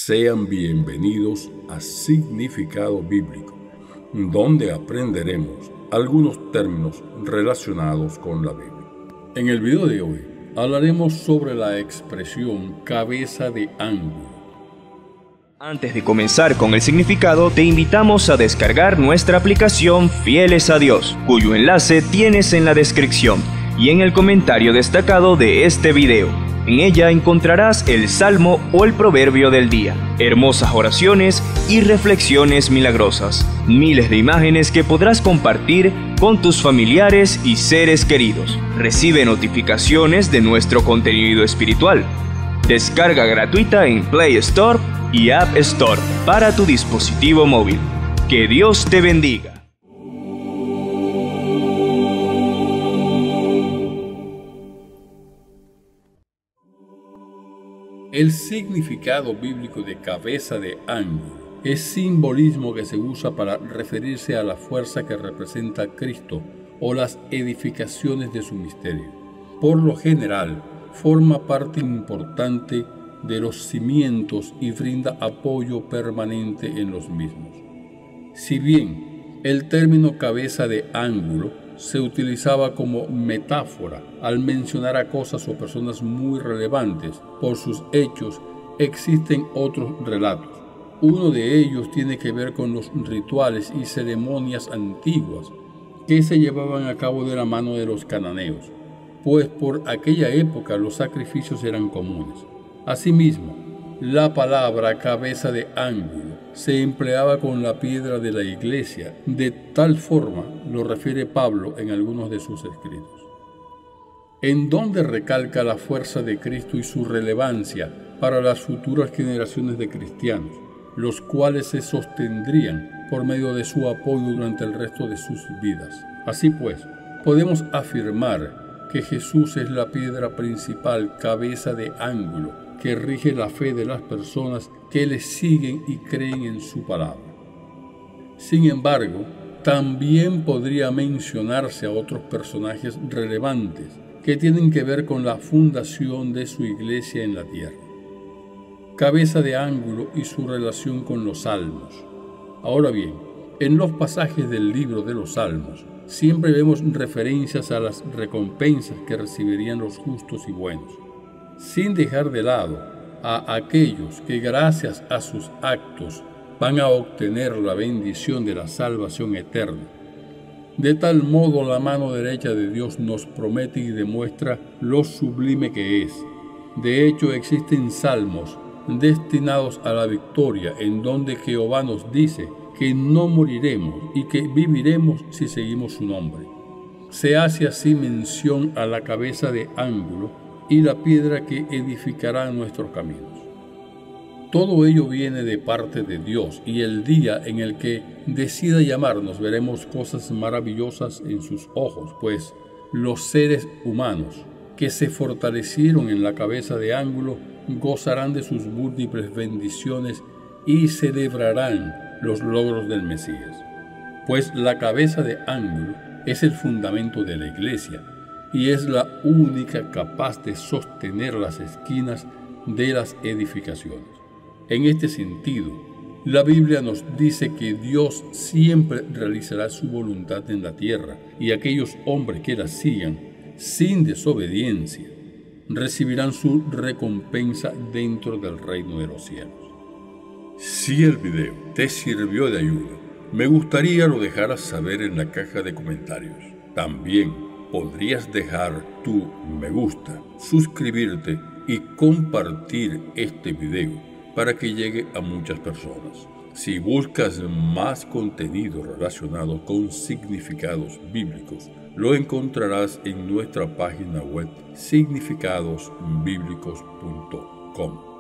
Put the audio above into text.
Sean bienvenidos a Significado Bíblico, donde aprenderemos algunos términos relacionados con la Biblia. En el video de hoy hablaremos sobre la expresión cabeza de ángulo. Antes de comenzar con el significado, te invitamos a descargar nuestra aplicación Fieles a Dios, cuyo enlace tienes en la descripción y en el comentario destacado de este video. En ella encontrarás el salmo o el proverbio del día, hermosas oraciones y reflexiones milagrosas, miles de imágenes que podrás compartir con tus familiares y seres queridos. Recibe notificaciones de nuestro contenido espiritual. Descarga gratuita en Play Store y App Store para tu dispositivo móvil. Que Dios te bendiga. El significado bíblico de cabeza de ángulo es simbolismo que se usa para referirse a la fuerza que representa a Cristo o las edificaciones de su misterio. Por lo general, forma parte importante de los cimientos y brinda apoyo permanente en los mismos. Si bien el término cabeza de ángulo se utilizaba como metáfora al mencionar a cosas o personas muy relevantes por sus hechos, existen otros relatos. Uno de ellos tiene que ver con los rituales y ceremonias antiguas que se llevaban a cabo de la mano de los cananeos, pues por aquella época los sacrificios eran comunes. Asimismo, la palabra cabeza de ángulo se empleaba con la piedra de la iglesia, de tal forma lo refiere Pablo en algunos de sus escritos. En donde recalca la fuerza de Cristo y su relevancia para las futuras generaciones de cristianos, los cuales se sostendrían por medio de su apoyo durante el resto de sus vidas. Así pues, podemos afirmar que Jesús es la piedra principal, cabeza de ángulo, que rige la fe de las personas que le siguen y creen en su palabra. Sin embargo, también podría mencionarse a otros personajes relevantes que tienen que ver con la fundación de su iglesia en la tierra. Cabeza de ángulo y su relación con los salmos. Ahora bien, en los pasajes del libro de los salmos, siempre vemos referencias a las recompensas que recibirían los justos y buenos, sin dejar de lado a aquellos que gracias a sus actos van a obtener la bendición de la salvación eterna. De tal modo la mano derecha de Dios nos promete y demuestra lo sublime que es. De hecho, existen salmos destinados a la victoria, en donde Jehová nos dice que no moriremos y que viviremos si seguimos su nombre. Se hace así mención a la cabeza de ángulo y la piedra que edificará nuestros caminos. Todo ello viene de parte de Dios, y el día en el que decida llamarnos veremos cosas maravillosas en sus ojos, pues los seres humanos que se fortalecieron en la cabeza de ángulo gozarán de sus múltiples bendiciones y celebrarán los logros del Mesías. Pues la cabeza de ángulo es el fundamento de la iglesia, y es la única capaz de sostener las esquinas de las edificaciones. En este sentido, la Biblia nos dice que Dios siempre realizará su voluntad en la tierra, y aquellos hombres que la sigan sin desobediencia recibirán su recompensa dentro del reino de los cielos. Si el video te sirvió de ayuda, me gustaría lo dejaras saber en la caja de comentarios. También podrías dejar tu me gusta, suscribirte y compartir este video para que llegue a muchas personas. Si buscas más contenido relacionado con significados bíblicos, lo encontrarás en nuestra página web significadosbiblicos.com.